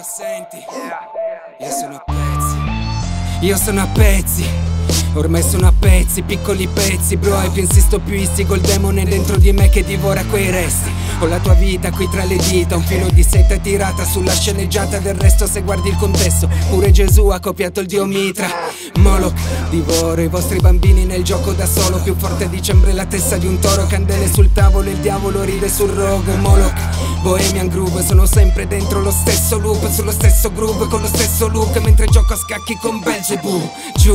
senti? Io sono a pezzi. Io sono a pezzi. Ormai sono a pezzi, piccoli pezzi, bro. E più insisto più istigo il demone dentro di me che divora quei resti. Ho la tua vita qui tra le dita, un filo di seta tirata sulla sceneggiata. Del resto se guardi il contesto, pure Gesù ha copiato il dio Mitra. Moloch, divoro i vostri bambini nel gioco da solo. Più forte a dicembre la testa di un toro. Candele sul tavolo, il diavolo ride sul rogo. Moloch, Bohemian Groove, sono sempre dentro lo stesso loop, sullo stesso groove, con lo stesso look, mentre gioco a scacchi con Belzebù.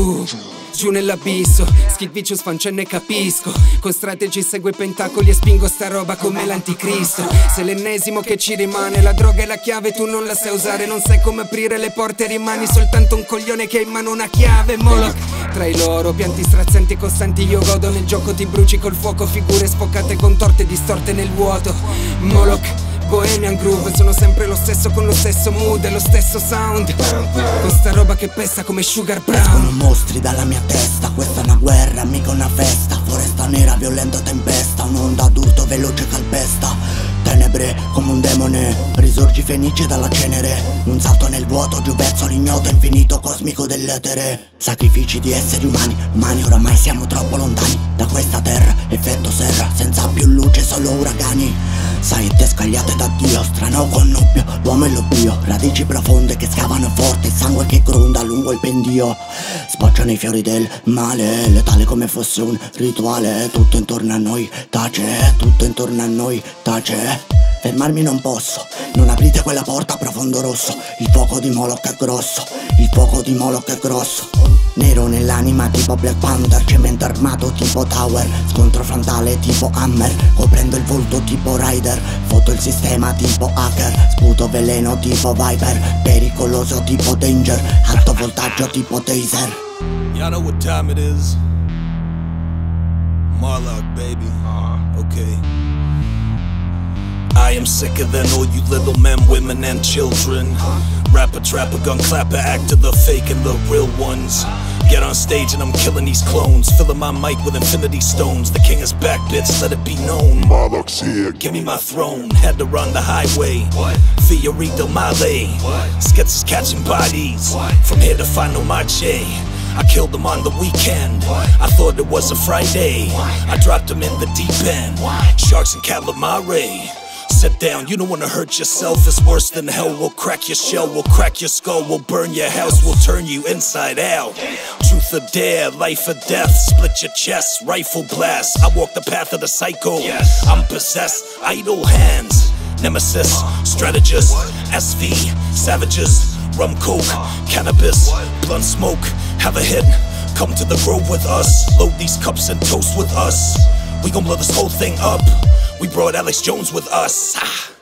Giù nell'abisso, skill vicious fancia ne capisco. Con strategy segue pentacoli e spingo sta roba come l'anticristo. Se l'ennesimo che ci rimane, la droga è la chiave, tu non la sai usare. Non sai come aprire le porte, rimani soltanto un coglione che ha in mano una chiave. Moloch, tra i loro pianti strazianti e costanti io godo. Nel gioco ti bruci col fuoco, figure sfoccate, contorte distorte nel vuoto. Moloch, Bohemian Groove, sono sempre lo stesso con lo stesso mood e lo stesso sound. Con sta roba che pesta come Sugar Brown. Escono mostri dalla mia testa, questa è una guerra, mica una festa. Foresta nera, violenta tempesta, un'onda d'urto veloce calpesta. Tenebre come un demone, risorgi fenice dalla cenere. Un salto nel vuoto, giù verso l'ignoto infinito cosmico dell'etere. Sacrifici di esseri umani, oramai siamo troppo lontani da questa terra, effetto serra, senza più luce, solo uragani. Saette scagliate da Dio, strano connubio, l'uomo e l'oblio. Radici profonde che scavano forte, sangue che gronda lungo il pendio. Sbocciano i fiori del male, letale come fosse un rituale. Tutto intorno a noi tace, tutto intorno a noi tace. Fermarmi non posso, non aprite quella porta a profondo rosso. Il fuoco di Moloch è grosso, il fuoco di Moloch è grosso. Nero nell'anima tipo Black Panther, cemento armato tipo Tower. Scontro frontale tipo Hammer, coprendo il volto tipo Rider. Foto il sistema tipo hacker, sputo veleno tipo Viper. Pericoloso tipo Danger, alto voltaggio tipo Taser. Y'all know what time it is. Marlock, baby. Okay. I am sicker than all you little men, women and children. Rapper, trapper, gun clapper, actor, the fake and the real ones. Get on stage and I'm killing these clones, filling my mic with infinity stones. The king is back, bitch, let it be known. Marlock's here. Give me my throne, had to run the highway. Fiorito Male, sketches catching bodies. From here to Final Marche, I killed them on the weekend. I thought it was a Friday. I dropped them in the deep end. Sharks and calamari. Sit down, you don't wanna hurt yourself. It's worse than hell. We'll crack your shell, we'll crack your skull, we'll burn your house, we'll turn you inside out. Truth or dare, life or death, split your chest, rifle blast. I walk the path of the psycho, I'm possessed. Idle hands, nemesis, strategist, SV, savages, rum coke, cannabis, blunt smoke. Have a hit, come to the grove with us. Load these cups and toast with us. We gon' blow this whole thing up. We brought Alex Jones with us.